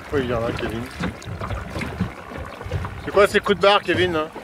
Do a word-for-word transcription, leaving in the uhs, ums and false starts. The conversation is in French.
Oui, il y en a, Kevin. C'est quoi ces coups de barre, Kevin hein?